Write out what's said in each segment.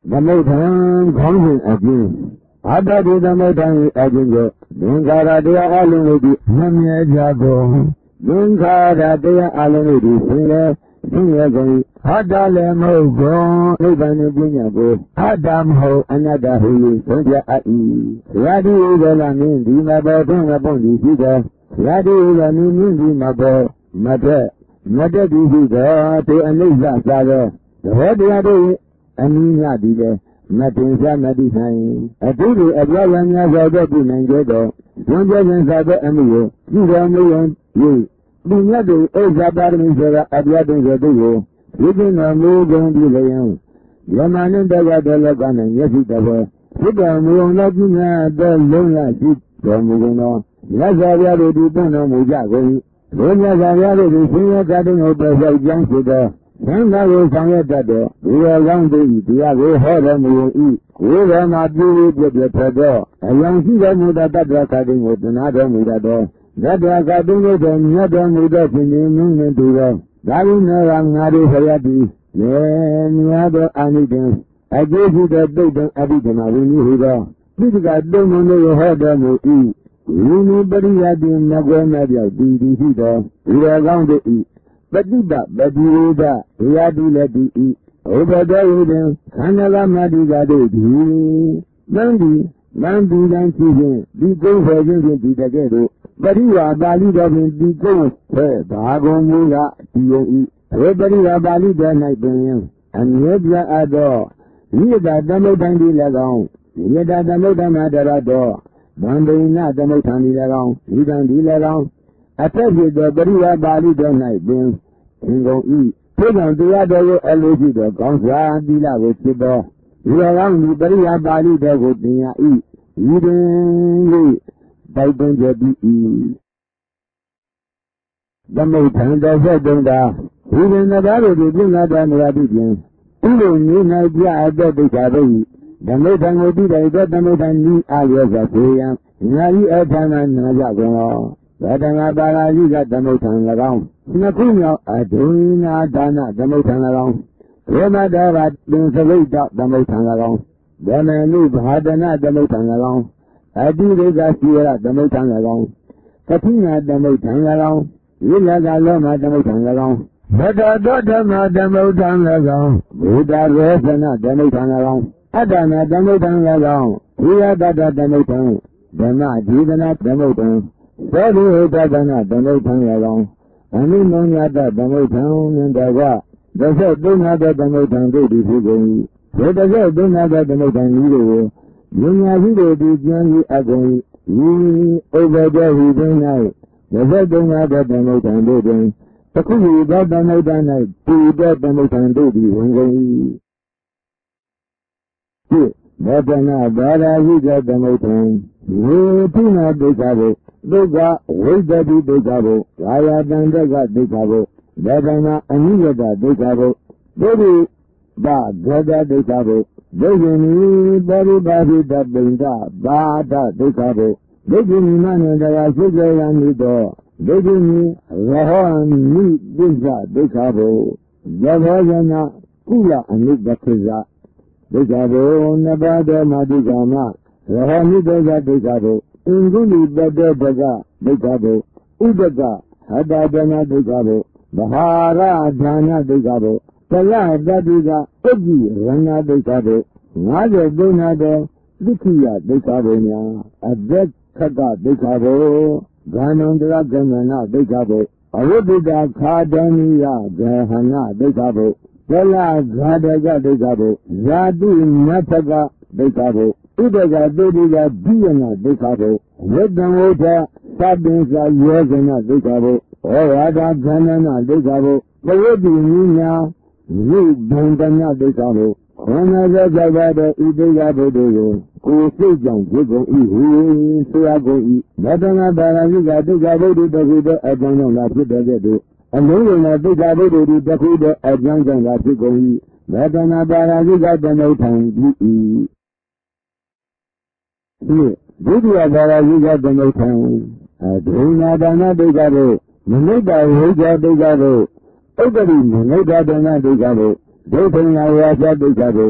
သမုဋ္ဌံခေါင်းစဉ်အပြင်အတ္တတိသမုဋ္ဌံ၏အခြင်းကြောင့်သင်္ခါရတရားအလုံးတို့သည်မမြဲကြကုန်သင်္ခါရတရားအလုံးတို့သည်ဆင်းရဲကုန်အတ္တလည်းမဟုတ်ကုန်နိဗ္ဗာန်နှင့်ပညာကိုအတ္တမဟုတ်အနတ္တဟု၍ဆုံးဖြတ်အပ်၏ဘုရားတိဥဒလမင်းဒီမဘောထွန်းမပွန်သည်ရှိသောဘုရားတိဥဒလမင်းဒီမဘောမတက်သည်ရှိသောတေအနိစ္စသာသောသဘောတရားတို့အနည်းငယ်သည်လည်းမတင်စားမတိဆိုင်အတုတွေအပြားများစွာသောပြုနိုင်ကြသောဉာဏ်ကျင်သာသောအမှုကိုပြုတော်မူရင်ဒီမြတ်တို့ဥစ္စာပါရမီဆိုတာအပြားတုံးသောတို့ကိုဒီကျင်းတော်မူကုန်ပြီလျင်ယမနတဝတ္တလောက၌မျက်စိတဘောဖြစ်တော်မူအောင်သောပြုမြတ်သောလုံးလရှိတော်မူကုန်သောမြတ်စွာဘုရားတို့ဒီပွင့်တော်မူကြကုန်၏ဘုရားစွာဘုရားတို့ဒီဆင်းရဲတတ်တဲ့ကိုပေါ်ရောက်ကြောင်းဖြစ်သောသံဃာကိုဆောင်ရွက်တတ်သောဒီတော်ကောင်းတို့၏တရားကိုဟောတော်မူ၏ကိုယ်တော်မှာပြုပြပြထွက်သောအယံရှိတော်မူသောတတ္တဝါခတိကိုတနာတော်မူတတ်သောတတ္တဝါခတိတို့တော်မြတ်တော်မူသောရှင်ရှင်မင်းနှင့်တူသောဒါဝိနကငါတို့ဖရာတိလေမြတ်သောအာနိသင်အကျိုးရှိသောတုတ်တံအဘိဓမ္မာဝိနည်းဟူသောပိဋကတုံးမုံတို့ကိုဟောတော်မူ၏ဝိနည်းပရိယတိမကွဲမဲ့ပြောက်တည်ရှိသောဒီတော်ကောင်းတို့၏ပฏิပပတိဝဒဘုရားတိလည်းတည်၏ဥပဒေဝိဒံခန္ဓာမတိကတို့သည်မန္တိတန်ရှိခြင်းဒီကုန်းဖွဲ့ခြင်းဖြင့်ဒီတကဲ့သို့ပရိဝါပါဠိတော်ဖြင့်ဒီကုန်းဖွဲ့ဘာကုန်မူကဒီယုံ၏ဝေပရိဝါပါဠိတော်၌ပင်အမြဲပြအပ်သောဝိဒသမုဋ္ဌံဒီလည်းကောင်းဝိဒသမုဋ္ဌံမှာတရတော်ဗန္ဒိနသမုဋ္ဌံဒီလည်းကောင်းဝိဒံဒီလည်းကောင်းအထက်ဖြစ်သောပရိဝါပါဠိတော်၌ပင်သင်ကုန်၏ထို့ကြောင့်တရားတော်ကိုအလိုရှိသောကောင်းစွာသီလကိုဖြစ်သောဒီတော်ကောင်းဒီပရိဝါပါဠိတော်ကိုသင်ရ၏ဤတွင်၍တိုက်တွန်းကြသည်သမုဋ္ဌံတော်ဆက်တုံးတာဒီတွင်သဘာဝတို့ပြင်းလာတော်မူရသည့်ဖြင့်ဥလိုနေ၌ပြအပ်သောဒိဋ္ဌာဘိသမုဋ္ဌံကိုတည်တဲ့သမုဋ္ဌံဤအာရောစွာဆိုရန်ငါဤအထာဏနာကြကုန်သောဗတံဃာပါဠိကသမုဋ္ဌံ၎င်းနှစ်ခုမြောက်အဒိနာဒါနသမုဋ္ဌံ၎င်းဒေမတာရပင်သဝိတ္တသမုဋ္ဌံ၎င်းဓမ္မနုဘာဒနာသမုဋ္ဌံ၎င်းအတိရိကစီရသမုဋ္ဌံ၎င်းကတိနာသမုဋ္ဌံ၎င်းဝိလကလောမသမုဋ္ဌံ၎င်းဘဒတောဓမ္မသမုဋ္ဌံ၎င်းဘုဒ္ဓရောသနသမုဋ္ဌံ၎င်းအတ္တနာသမုဋ္ဌံ၎င်းဝိယတတသမုဋ္ဌံဓမ္မဒီဒနာသမုဋ္ဌံသောတိဟိတသနာသမုဋ္ဌံ၎င်းအနိမုံညတသမုဋ္ဌံမြင်တော်ကဒသသုံးနာသောသမုဋ္ဌံတို့သည်ဖြစ်ကုန်၏ဒသသုံးနာသောသမုဋ္ဌံဤတို့ကိုဉာဏ်ညာရှိတို့သည်ကျမ်းဤအကုန်၏ဤဥပဒေဟူသည်၌ဒသသုံးနာသောသမုဋ္ဌံတို့တွင်တခုဟူသောသမုဋ္ဌံ၌တည်သောသမုဋ္ဌံတို့သည်ဝင်ကုန်၏ဘောဓနာဘာရာဟိကသမုဋ္ဌံဝေထုနာဒိဋ္ဌဘုဒုက္ခဝိတ္တိဒိဋ္ဌဘုကာယတံတကဒိဋ္ဌဘုဒေသနာအနိယတဒိဋ္ဌဘုဒုတိဘဂဒဒိဋ္ဌဘုဒိဋ္ဌိနိပရိပါတိတပိန္ဒဘာဒဒိဋ္ဌဘုဒိဋ္ဌိနိမနန္တရာသုကြယမိတောဒိဋ္ဌိနိရဟောနိပစ္စဒိဋ္ဌဘုယဘောဇနာကုလအနိပက္ခဇဒိဋ္ဌဘုနဘာဒေမတိကာမရဟောနိတောဇဒိဋ္ဌဘုအင်္ဂုလိပတ္တပကဒိဋ္ဌဘုဥဒကဟတဒနာဒိဋ္ဌဘုမဟာရဒါနဒိဋ္ဌဘုသလတတိကဥပ္ပိရဏဒိဋ္ဌဘု53နာသောဒိဋ္ဌိယဒိဋ္ဌဘုများအဒက်ခကဒိဋ္ဌဘုဂာနန္တရကမ္မနာဒိဋ္ဌဘုအဝိဒ္ဒခာဒနိယဂဟနာဒိဋ္ဌဘုသလဂါဒကဒိဋ္ဌဘုဇာတိနတ်ကဒိဋ္ဌဘုဥဒကသုတိကဘိယနာဒိဋ္ဌဘုဝိတ္တံဝဋ္ဌသဗ္ဗင်္စာယောဇနာဒိဋ္ဌဘုဩဝါဒခန္ဓနာဒိဋ္ဌဘုပဝိတ္တိနိညာဝိဘံတညဒိဋ္ဌဘုခန္ဓာသောသဘာဝဤဒိဋ္ဌဘုတို့ကိုစိတ်ကြောင့်ဖြစ်ကုန်၏ဟူဆိုရကုန်၏ဗတနာပါရဇိကဒိဋ္ဌဘုဒ္ဓတခုသောအကြောင်းကြောင့်သာဖြစ်တဲ့ကဲ့သို့အလုံးစုံသောဒိဋ္ဌဘုဒ္ဓသည်တခုသောအကြောင်းကြောင့်သာဖြစ်ကုန်၏ဗတနာပါရဇိကသမုဋ္ဌံပြု၏ဒုတိယပါရဇိကသမုဋ္ဌံဒိဏဒါနဒိဋ္ဌဘုမနိတ္တဝိဇ္ဇဒိဋ္ဌဘုဥပ္ပရိမနိတ္တဒါနဒိဋ္ဌဘုဒိဋ္ဌိယဝါစာဒိဋ္ဌဘု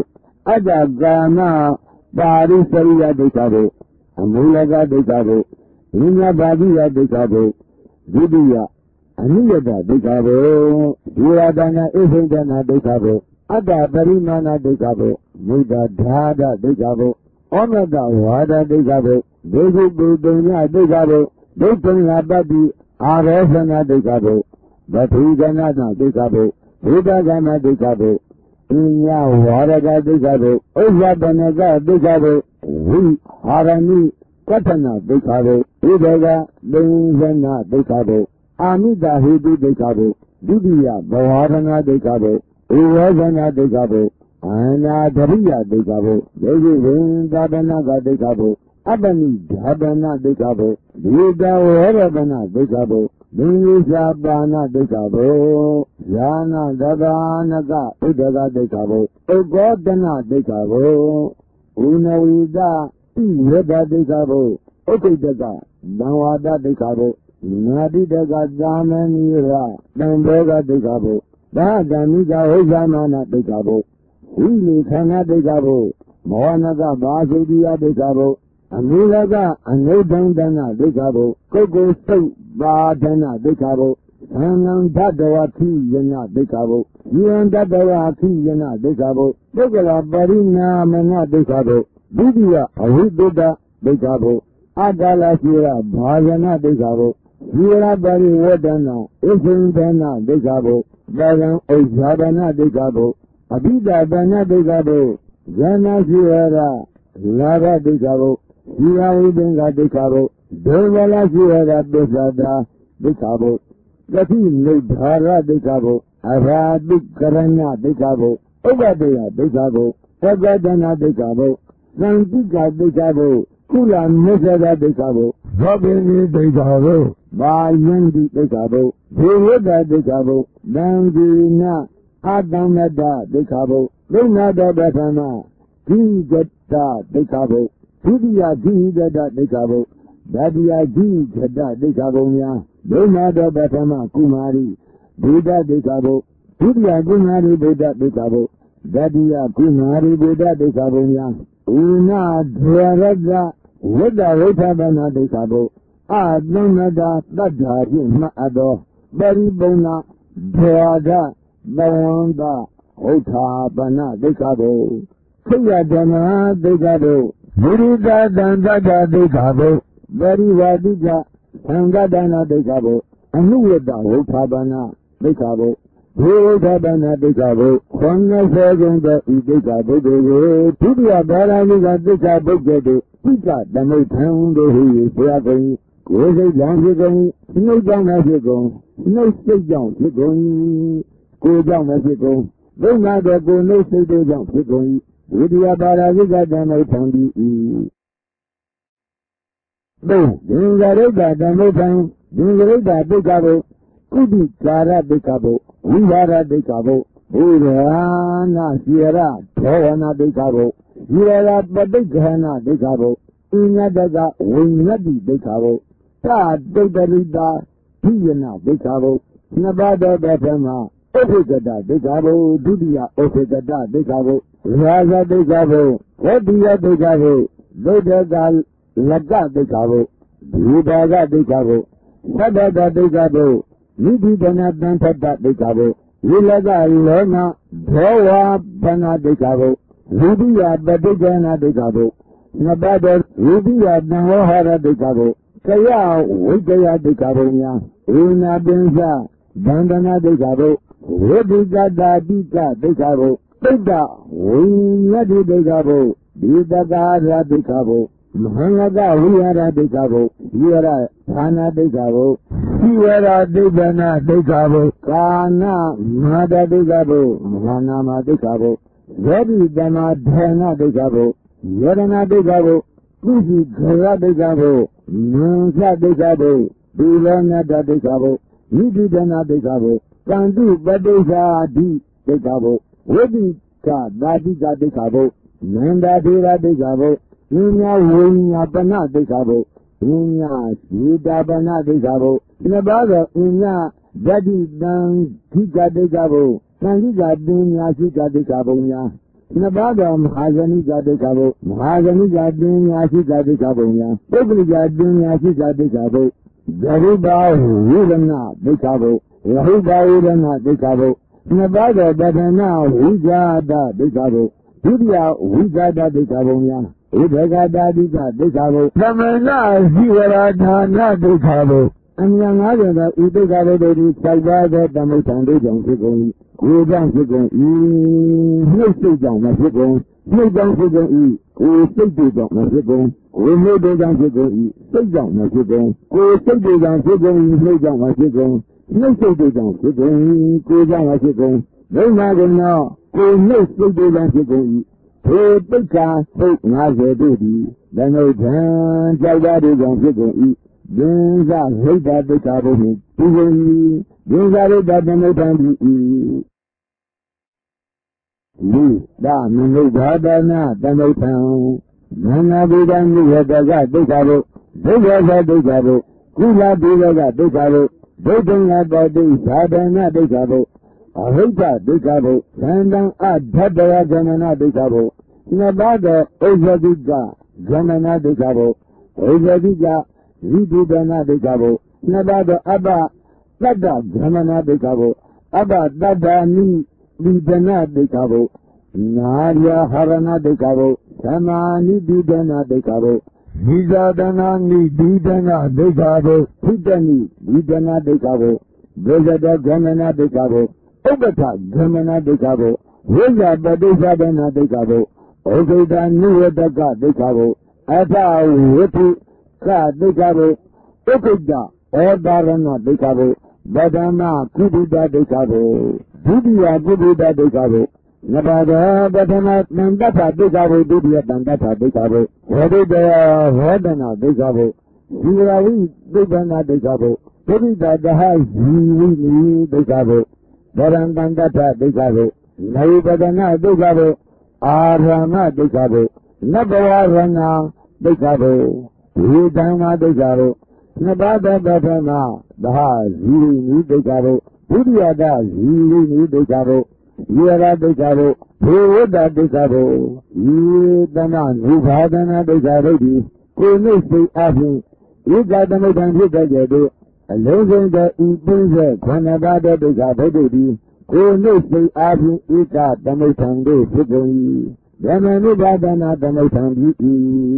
တ္တကာမပါရိစရိယဒုက္ခဘုအမူလကဒုက္ခဘုဉာဏပါတိယဒုက္ခဘုဒုတိယအနိယတဒုက္ခဘုဒီဝဒနာဣသိတနာဒုက္ခဘုအတ္တပရိမာဏဒုက္ခဘုမုဒ္ဒဓာဒဒုက္ခဘုဩမတဝါဒဒုက္ခဘုဒုက္ခပုတုညဒုက္ခဘုဒုက္ခငါပတ္တိအာရောသနာဒုက္ခဘုဗတိကနာဒုက္ခဘုဘုဒ္ဓကနာဒုက္ခဘုအညဝါရကဒုက္ခဘုဥစ္စာပနကဒုက္ခဘုဝိဟာရဏိကထနာဒုက္ခဘုဥဒေကလုံဇနာဒုက္ခဘုအာမိတာဟိတုဒုက္ခဘုဒုတိယဘဝရဏဒုက္ခဘုဥဝေဇနာဒုက္ခဘုအာနာဒရိယဒုက္ခဘုဒေဝိဝိသာဒနာကဒုက္ခဘုအပ္ပနိဓာဒနာဒုက္ခဘုဒီတဝေရဒနာဒုက္ခဘုဒိဉ္စာပါဏဒုက္ခဘုဇာနာဒဂာနကဥဒကဒုက္ခဘုဥကောတနာဒုက္ခဘုဥနဝိဒဣဝဒဒုက္ခဘုဥက္ခိတကသံဝါဒဒုက္ခဘုနာတိတကသာမဏိရတံဘောကဒုက္ခဘုသာဂာမိကဝိဇာမာနဒုက္ခဘုဝိလေခဏဒုက္ခဘုမောဟနကဘာသုတိယဒုက္ခဘုအမူလကအနုဒ္ဒံဒနာဒုက္ခဘုကုက္ကုသုတ်ပါဒနာဒုက္ခဘုသံဃံဓတ္တဝခိယနာဒုက္ခဘုယံတတ္တဝခိယနာဒုက္ခဘုပုဂ္ဂလပရိနာမနဒုက္ခဘုဒုတိယအဝိတ္တဒုက္ခဘုအတ္တလရှိရဘာယနာဒုက္ခဘုဇီရပရိဝဒနာဣဇိန္ဒနာဒုက္ခဘုသံဃံဥဇာဒနာဒုက္ခဘုအဘိဓဒနာဒုက္ခဘုဇာနာရှိရလာဘဒုက္ခဘုဇီဝဝိသင်္ဂဒုက္ခဘုဒုဝလရှိရတာပစ္ဆတာဒုက္ခဘုသတိနိဒ္ဓာရဒုက္ခဘုအရာတုကရဏဒုက္ခဘုဥပ္ပတေယဒုက္ခဘုသက္ကဒနာဒုက္ခဘုသံတိကဒုက္ခဘုကုလမေဇဒဒုက္ခဘုသောပိနိဒုက္ခဘုဘာယန္တိဒုက္ခဘုဒေဝဒဒုက္ခဘုသံဃိနာအာတမ္မတဒုက္ခဘုသုဏတပထမဂိဂတဒုက္ခဘုဒုတိယဂိဂတဒုက္ခဘုတတိယဂိဂတဒုက္ခဘုများသုဏတပထမကုမာရိဘုဒ္ဓဒုက္ခဘုဒုတိယကုမာရိဘုဒ္ဓဒုက္ခဘုတတိယကုမာရိဘုဒ္ဓဒုက္ခဘုများဥနာဒရတဝိတ္တဝိသဗနာဒုက္ခဘုအာသမ္မတာတတ္ထာဖြင့်မှတ်အပ်သောပရိပုံနာဒေဝဒသဝန္တဟုတ်ထာပနဒုက္ခဘုခိယဓမ္မဒုက္ခဘုမုရိဒတံတတ္ထဒုက္ခဘုပရိဝါတိကသံဃဒနာဒုက္ခဘုအနုဝတ္တဟုတ်ထာပနဒုက္ခဘုဒေဝဒပနဒုက္ခဘုခွန်နဲ့စေကုံတဲ့ဤဒုက္ခဘုတို့ကိုဒုတိယဘာရဏိကဒုက္ခဘုတ်တဲ့ပိကတမိတ်ထံတို့ဟူ၍ဆရာကုန်ကိုယ်စိတ်ကြောင့်ဖြစ်ကုန်နှုတ်ကြောင့်လည်းဖြစ်ကုန်နှုတ်စိတ်ကြောင့်ဖြစ်ကုန်ကိုယ်ကြောင့်လည်းဖြစ်ကုန်ဒုက္ခတဲ့ကိုယ်နှုတ်စိတ်တို့ကြောင့်ဖြစ်ကုန်ဒုတိယဘာရဏိကတမိတ်ထံပြီးဤသုံးဒင်္ဂရိတ္တတမိတ်ထံဒင်္ဂရိတ္တဒုက္ခဘုကုတိကာရဒုက္ခဘုဝိဟာရဒုက္ခဘုဘုရားနာစီရဒေဝနာဒုက္ခဘုဒီရပဋိက္ခဏဒုက္ခဘုဣညတကဝိညတိဒုက္ခဘုသတုတ္တရိတာဒိယနာဒုက္ခဘုနှစ်ပါးသောပထမဥပ္ပကတဒုက္ခဘုဒုတိယဥပ္ပကတဒုက္ခဘုရာဇဒုက္ခဘုဝတ္တိယဒုက္ခဘုဒုဒ္ဒကလကဒုက္ခဘုဒီဘာဂဒုက္ခဘုသတ္တဒုက္ခဘုနိတိဒနာတံထတဒုက္ခဘုဝိလကလောနာဒေဝပနာဒုက္ခဘုဝိတိယပဋိက္ခဏဒုက္ခဘုနှစ်ပါးသောဝိတိယတံဝဟရဒုက္ခဘုကယဝိတယဒုက္ခဘုများဝိနာပင်္စဗန္ဒနာဒုက္ခဘုဝိတိကတာတိကဒုက္ခဘုပိဋ္ဌဝိညတိဒုက္ခဘုဒီတကာရဒုက္ခဘုမဟံကဝိဟာရဒုက္ခဘုဝိရဌာနာဒုက္ခဘုသီဝရဒုက္ခနာဒုက္ခဘုကာနမဟာဒုက္ခဘုမဟာနာမဒုက္ခဘုယောတိတမဒေနဒုက္ခဘုယောရဏဒုက္ခဘုကုသိခရဒုက္ခဘုမင်္ဂဒုက္ခဘုဒုလောနတဒုက္ခဘုနိတိဒနာဒုက္ခဘုကံတုပတိစ္ဆာဓိဒုက္ခဘုဝိတိကသာတိကဒုက္ခဘုနန္ဒဒေရဒုက္ခဘုဉာဏဝိညာပနဒုက္ခဘုဉာဏဇေတပနဒုက္ခဘုနှစ်ပါးသောဉာဏဓတ္တိတံခိကဒုက္ခဘုသံဃိကပညာရှိကဒုက္ခဘုများနှစ်ပါးသောမဟာဇဏိကဒိဋ္ဌဘုမဟာဇဏိကတင်ညာရှိကဒိဋ္ဌဘုံများပုဂ္ဂလိကတင်ညာရှိကဒိဋ္ဌဘုဂရုပါဝိရဏဒိဋ္ဌဘုရဟိပါဝိရဏဒိဋ္ဌဘုနှစ်ပါးသောပထမဝိဇာတဒိဋ္ဌဘုဒုတိယဝိဇာတဒိဋ္ဌဘုံများဥဒကတာတိကဒိဋ္ဌဘုသမဏဇိဝရဌာနဒိဋ္ဌဘုအမြံ90သောဤဒိဋ္ဌဘုတို့သည်၆ပါးသောတမိဋ္ဌံဒိဋ္ဌံဖြစ်ကုန်၏ကိုယ်ကြောင့်ဖြစ်ကုန်၏နှုတ်စိတ်ကြောင့်မဖြစ်ကုန်နှုတ်ကြောင့်ဖြစ်ကုန်၏ကိုယ်စိတ်တွေကြောင့်မဖြစ်ကုန်ကိုယ်နှုတ်တွေကြောင့်ဖြစ်ကုန်၏စိတ်ကြောင့်မဖြစ်ကုန်ကိုယ်စိတ်တွေကြောင့်ဖြစ်ကုန်၏နှုတ်ကြောင့်မဖြစ်ကုန်နှုတ်စိတ်တွေကြောင့်ဖြစ်ကုန်၏ကိုယ်ကြောင့်မဖြစ်ကုန်ဒိဋ္ဌာကုန်သောကိုယ်နှုတ်စိတ်တွေကြောင့်ဖြစ်ကုန်၏ထိုပိက္ခာပုတ်50တို့သည်တဏှုထံကြောက်တာတွေကြောင့်ဖြစ်ကုန်၏ဒင်းစဟိတ္တပိက္ခာဘုနှင့်ပြီးကုန်၏ဒင်းစဟိတ္တတဏှုထံပြီး၏လိတမနုဘာဒနာတဏှုထံနန္နာဘုဒ္ဓနိယတကဒိဋ္ဌဘုဒိဋ္ဌကဒိဋ္ဌဘုကုလပိယကဒိဋ္ဌဘုဒိဋ္ဌံယတောတိသာဒနာဒိဋ္ဌဘုအဟိတဒိဋ္ဌဘုသန္တံအဓတ္တယဇမနာဒိဋ္ဌဘုနှစ်ပါးသောဥဇတိကဇမနာဒိဋ္ဌဘုဥဇတိကဝိတုဒနာဒိဋ္ဌဘုနှစ်ပါးသောအပ္ပတတ္တဇမနာဒိဋ္ဌဘုအပ္ပတတ္တနိပိဒနာဒိဋ္ဌဘုနာရဟရဏဒိဋ္ဌဘုသမာနိပိဒနာဒိဋ္ဌဘုဝိဇာဒနာနိပိဒနာဒိဋ္ဌဘုဖိတနိပိဒနာဒိဋ္ဌဘုဒိဋ္ဌတဇမနာဒိဋ္ဌဘုဥပ္ပထဇမနာဒိဋ္ဌဘုဝိဇာပတိသဒနာဒိဋ္ဌဘုဩဇိတနိဝတကဒိဋ္ဌဘုအထဝိထုကဒိဋ္ဌဘုဥက္ကိတဩဒါရဏဒိဋ္ဌဘုဗဒမကုဋ္ဌဒိဋ္ဌဘုဒုတိယကုဋ္ဌဒိဋ္ဌဘုနဘာဂပထမတန်တ္ထဒိဋ္ဌဘုဒုတိယတန်တ္ထဒိဋ္ဌဘုဝဒိတယဝဒနာဒိဋ္ဌဘုဇီဝဝိဒိဋ္ဌနာဒိဋ္ဌဘုဒုတိတတဟဇီဝိနိဒိဋ္ဌဘုဗရံတန်တ္ထဒိဋ္ဌဘုနေပဒနာဒိဋ္ဌဘုအာရမဒိဋ္ဌဘုနဘဝရဏဒိဋ္ဌဘုဝေဒနာဒိဋ္ဌဘုနှစ်ပါးသောပထမသဟဇီဝိနိဒိဋ္ဌဘုဒုတိယတဇီဝိနိဒိဋ္ဌဘုယေရဒိဋ္ဌဘုဘေဝတ္တဒိဋ္ဌဘုယေတနာနုဘာဒနာဒိဋ္ဌဘုသည်ကိုယ်နှိမ့်စိတ်အပြင်ဧကသမုဋ္ဌံဖြစ်တဲ့ကျတော့အလုံးစုံသောဤပင်းဆက်ခန္ဓာပါသောဒိဋ္ဌဘုဒ္ဓသည်ကိုယ်နှိမ့်စိတ်အပြင်ဧကသမုဋ္ဌံတို့ဖြစ်ကုန်၏ဓမ္မနုဘာဒနာသမုဋ္ဌံဖြစ်၏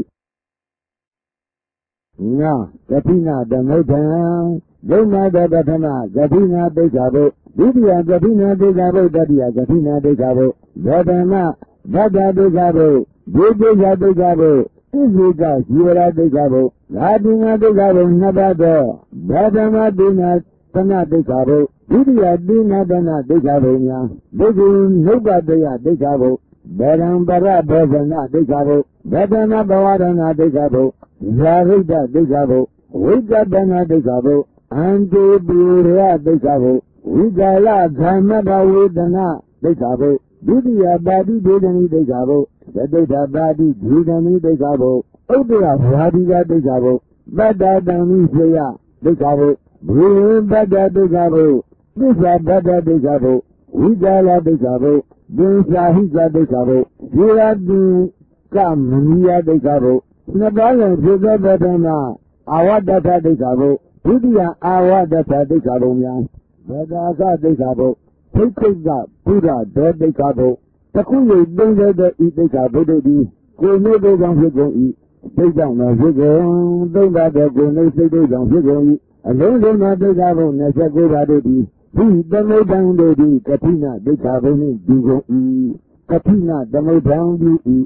ငါကတိနာသမုဋ္ဌံဒိဋ္ဌနာပထမကတိနာဒိဋ္ဌဘုဒုတိယကတိနာဒိဋ္ဌဘုတတိယကတိနာဒိဋ္ဌဘုဗဒနာဗဒဒိဋ္ဌဘုဒိဋ္ဌိယဒိဋ္ဌဘုဣဇိကဇီဝရဒိဋ္ဌဘုဓာတိနာဒိဋ္ဌဘုနှစ်ပါးသောဗဒမတိနာသနာဒိဋ္ဌဘုဒုတိယတိနာသနာဒိဋ္ဌဘုများဒိဋ္ဌိနုပ္ပတယဒိဋ္ဌဘုဗရံပရဘောဇနာဒိဋ္ဌဘုဗဒနာဘဝရဏဒိဋ္ဌဘုဇာရိတ္တဒိဋ္ဌဘုဝိကတနာဒိဋ္ဌဘုအန္တိပိရဒိဋ္ဌဘုဝိကာလဓမ္မဘဝေဒနာဒိဋ္ဌဘုဒုတိယပါတိဒေဒနိဒိဋ္ဌဘုသတိဋ္ဌပါတိဒေဒနိဒိဋ္ဌဘုဥဒ္ဒရာဘာတိကဒိဋ္ဌဘုပတ္တတံမိစေယဒိဋ္ဌဘုဘေပတ္တဒိဋ္ဌဘုသစ္စာပတ္တဒိဋ္ဌဘုဝိကာလဒိဋ္ဌဘုဒင်္စာဟိကဒိဋ္ဌဘုဇေရတိကမနိယဒိဋ္ဌဘုနှစ်ပါးလုံးဖြစ်သောပထမအာဝတ္တဒိဋ္ဌဘုဒုတိယအာဝတ္တဒိဋ္ဌဘုများဗဒါကဒိဋ္ဌဘုထိတ်ခိတ်ကဘုရားဒေါဒိဋ္ဌဘုတခုရိပ်30သောဤဒိဋ္ဌဘုဒ္ဓသည်ကိုယ်နှိမ့်ကြောင့်ဖြစ်ကုန်၏စိတ်ကြောင့်လည်းဖြစ်ကုန်သုံးပါးသောကိုယ်နှိမ့်စိတ်ကြောင့်ဖြစ်ကုန်၏အလုံးစုံသောဒိဋ္ဌဘု29ပါးတို့သည်ဒီသမုဒ္ဒံတို့သည်ကတိနာဒိဋ္ဌဘုနှင့်ဒီကုန်၏ကတိနာသမုဒ္ဒံဒီ၏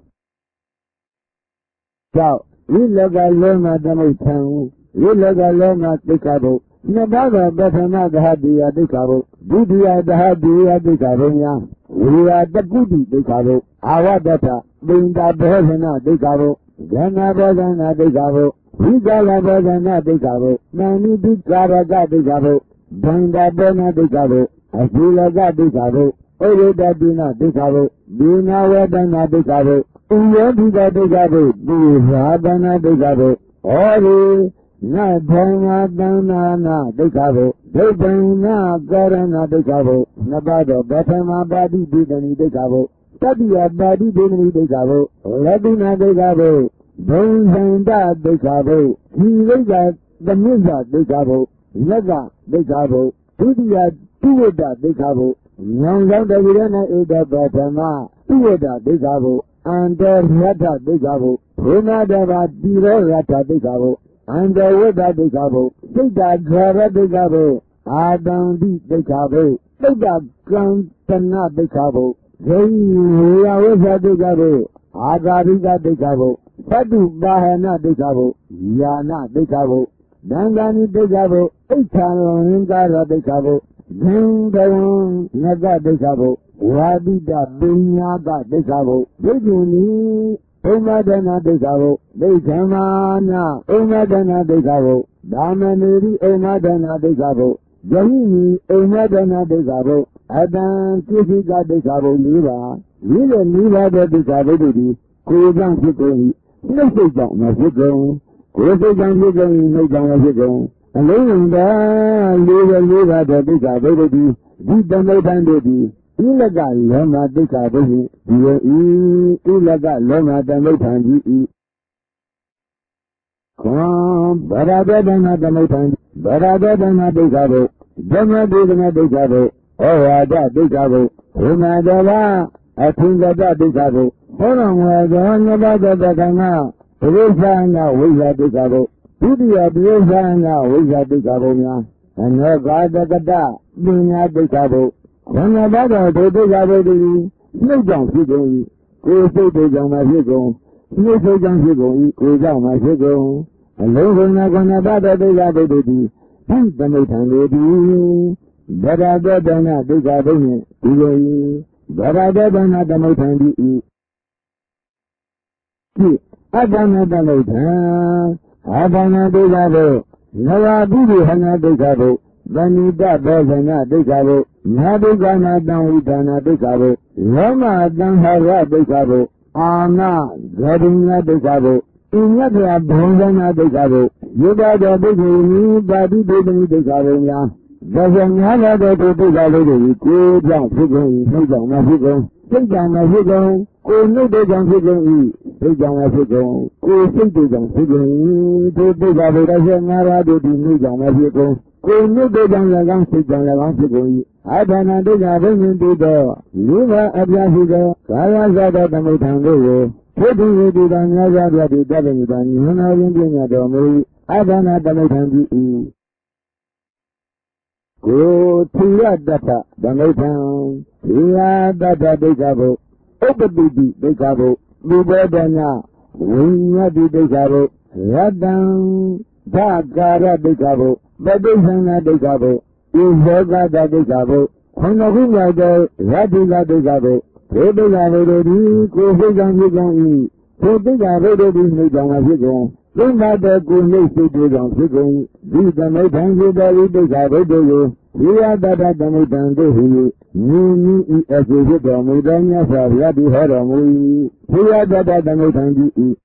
ကြောင့်ဝိလောကလောမသမုဒ္ဒံဝိလောကလောမဒိဋ္ဌဘုနှစ်ပါးသောပထမသဟတိယဒိဋ္ဌဘုဒုတိယသဟတိယဒိဋ္ဌဘုများဝိရာတကုတိဒိဋ္ဌဘုအာဝတ္တပိန္ဒဘောဇနာဒိဋ္ဌဘုဂဏဘောဇနာဒိဋ္ဌဘုဝိကာလဘောဇနာဒိဋ္ဌဘုနာနိတိကာရကဒိဋ္ဌဘုဒန္တဘောနာဒိဋ္ဌဘုအဇိလကဒိဋ္ဌဘုဩရတတိနာဒိဋ္ဌဘုဒီနာဝဒနာဒိဋ္ဌဘုဥယောဓိကဒိဋ္ဌဘုဒီရာဒနာဒိဋ္ဌဘုဩရိနဓမ္မသန္နာနာဒိဋ္ဌဘုဒိဋ္ဌိနာကရဏဒိဋ္ဌဘုနှစ်ပါးသောပထမပါတိပိတဏိဒိဋ္ဌဘု Tadia Badi Dini Dekabo, Latina Dekabo, Bonsanda Dekabo, Hilaga, the Musa Dekabo, Laga Dekabo, Tudia Tueda Dekabo, Yanga Davidana Eda Batama, Tueda Dekabo, and the Rata Dekabo, Runadava Diro Rata Dekabo, and the Weda Dekabo, Sita Gara Dekabo, Adam Dekabo, Sita Gantana Dekabo, Zaya Dekabo, Agariga Dekabo, Sadu Bahana Dekabo, Yana Dekabo, Dangani Dekabo, Ethan Gara Dekabo, Gandaron Naga Dekabo, Wadida Binyaga Dekabo, Bejuni, Omadana Dekabo, Bekamana, Omadana Dekabo, Damaneri Omadana Dekabo, Jahini Omadana Dekabo, Adam Kifika Dekabo Liva, Liva Dekabo, Kujan Fikoni, no Fijan, no Fikon, Kujan Fikon, no Jan Fikon, and Linda, Liva Dekabo, did the no bandity, Illegal Loma Dekabo, Illegal Loma the no pandi. Come, but I better than the no pandi, but I better than the Dekabo, Dama Dina Dekabo, oh, I got Dekabo, Umadava, I think that Dekabo. Hold on, we're going about the now. It is now, we got Dekabo. Pudia, it is now, we got Dekabo. And no God that da, being at Dekabo. When I got out to Dekabo, no jump figure. Go say to John Mafigo. No say John Figo, go down my figure. And over not gonna bother the Dekabo. Thank the Nathan lady. But I better not Dekabo. But I better not the Nathan. Adana Dalota, Adana Dekabo, Noa Bibi Hana Dekabo, Vanida Bezana Dekabo, Nabugana Danwitana Dekabo, Roma Danhara Dekabo, Ana, Gadina Dekabo, Inaka Bongana Dekabo, Yuba the Bigini, Badi Bigini Dekabo, doesn't have a Dekabo, good young figure, no young figure, take down my figure, oh no, they don't figure. Young African, who think they don't figure to big of it as a Narado to New Young African, who knew they don't young African. I don't know they are going to the Liva Abiafiga, Kayazada the Motango, putting it on Yazada the Devon, and Indian Adomi, I don't know the Motangi. Go to Yadata, the Motan, Yadata Dekabo, Open Dekabo. Bubadana, Winya Dekabo, Radam, Dagara Dekabo, Badisana Dekabo, Izoga Dekabo, Honahunga, Radila Dekabo, Rebella Rodi, Kofigan Higan, Kofiga Rodi Higan Higan, Linda the Gune Higan Higan, these the Metangi Dekabo, here that the Metangi. Ni as a hidden Mudania for Rabi Haramu, here that the Motangi.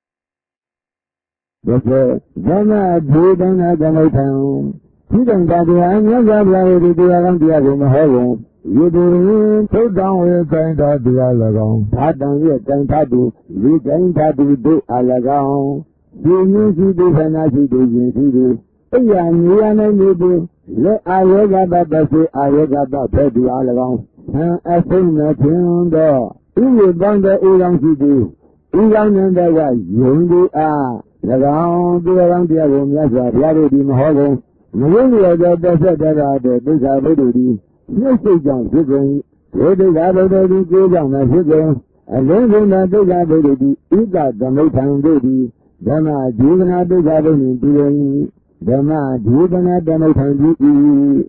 But Dana Budan at the Motown. Hidden by the Anya, the around the Agama. You do put down with kind of the Alagon. Pardon yet, and Tadu, we can do Alagon. You need to do Hanashi do. You do. Let I read about the I read about Pedro Alagon. I think nothing there. You bond the Iran to do. Iran and the way you are. Around the room, yes, I read in Holland. Really, I got the set that I did this already. No stage on figuring. Where they got already good on my figure. And then when they got already, you got the Motown baby. Then I juvenile they got in doing. Dama Judana Dama Tangi.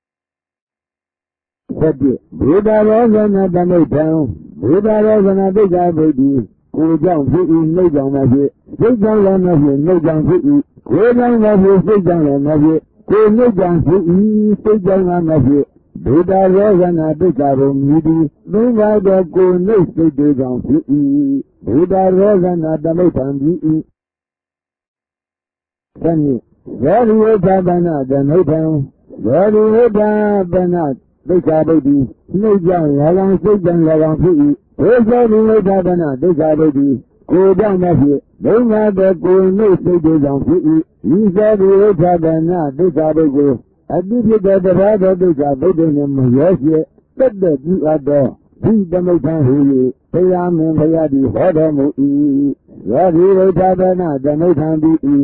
Said Buddha Rosana Dama Town, Buddha Rosana Bega Baby, who don't fit in no young of it, they don't learn of you, no young fit you, who don't love you, they don't learn of it, who no young fit you, they don't learn of it. Buddha Rosana Bega Baby, no matter go no state they don't fit you, Buddha Rosana Dama Tangi. Sunny. Very well, Banat, the Motown. Very well, Banat, Beka Baby. No young, how long is it done, how long to eat? ဒေသောဒီဝိသဒနာဒုက္ခဒုက္ခိကိုယ်ကြောင့်လည်းဖြစ်ဒုက္ခတဲ့ကိုယ်နှုတ်စိတ်တွေကြောင့်ဖြစ်၏ဤသောဒီဝိသဒနာဒုက္ခဒုက္ခအတိဖြစ်တဲ့တရားတော်ဒုက္ခဗုဒ္ဓနှင့်မရောရှိတက်တဲ့ပြုအပ်သောဒီဓမ္မထံဟူ၍ဘုရားမင်းဘုရားသည်ဟောတော်မူ၏ရောဒီဝိသဒနာဓမ္မထံသည်၏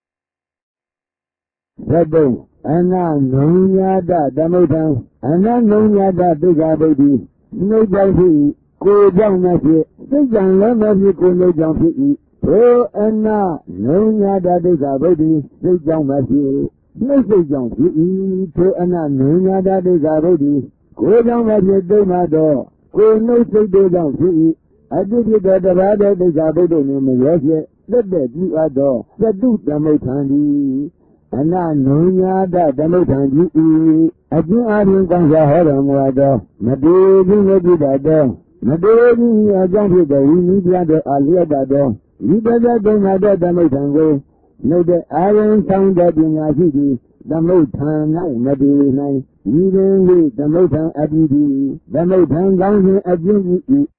သတ္တုအနနုညာတဓမ္မထံအနနုညာတဒုက္ခဒုက္ခိနှုတ်ကြောင့်ဖြစ်၏ကိုယ်ကြောင့်လည်းဖြစ်စိတ်ကြောင့်လည်းမဖြစ်ကိုယ်နှုတ်ကြောင့်ဖြစ်၏ထိုအနနုညာတဒုက္ခဗုဒ္ဓစိတ်ကြောင့်မဖြစ်နှုတ်စိတ်ကြောင့်ဖြစ်၏ထိုအနနုညာတဒုက္ခဗုဒ္ဓကိုယ်ကြောင့်မဖြစ်သိမှတော့ကိုယ်နှုတ်စိတ်တို့ကြောင့်ဖြစ်၏အတိဖြစ်တဲ့တရားတော်ဒုက္ခဗုဒ္ဓနှင့်မရောဖြစ်တက်တဲ့ပြုအပ်သောသတ္တုဓမ္မထံသည်အနနုညာတဓမ္မထံကြီး၏အကျဉ်းအားဖြင့်ကောင်းစွာဟောတော်မူသောမတေခြင်းနဲ့ပြုတတ်သောမတေခြင်းအကြောင်းဖြစ်သောဝိနည်းပြသောအလျက်သောဤတသက်တုံနာသောဓမ္မထံကိုနှုတ်တဲ့အာရုံဆောင်တဲ့ပညာရှိသည်ဓမ္မထံ၌မတေနိုင်ဤတွင်၏ဓမ္မထံအတ္တိဓမ္မထံကောင်းခြင်းအကျဉ်းကြီး၏